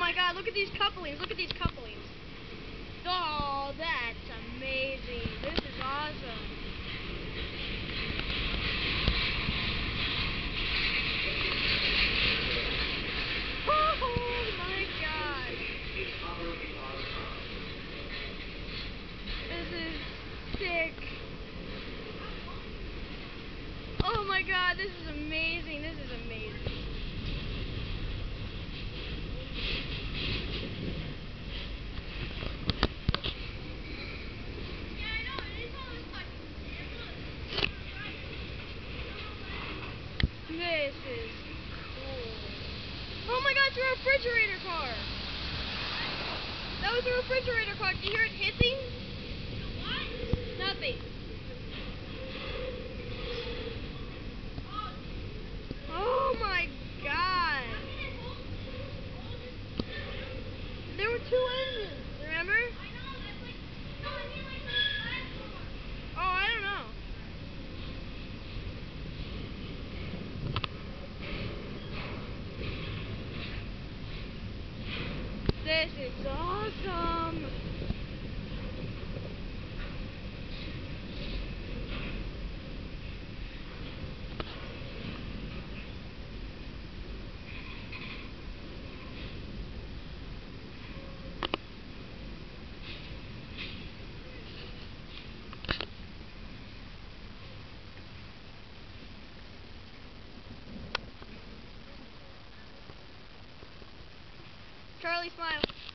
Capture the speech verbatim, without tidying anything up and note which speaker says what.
Speaker 1: my God, look at these couplings. Look at these couplings. Oh, that's amazing. This is awesome. Oh my God. This is sick. Oh my God, this is amazing. This is amazing. This is cool. Oh my God, it's a refrigerator car. That was a refrigerator car. Did you hear it hissing? What? Nothing. Oh my God. There were two engines, remember? Oh, I don't know. This is awesome. Charlie, smile.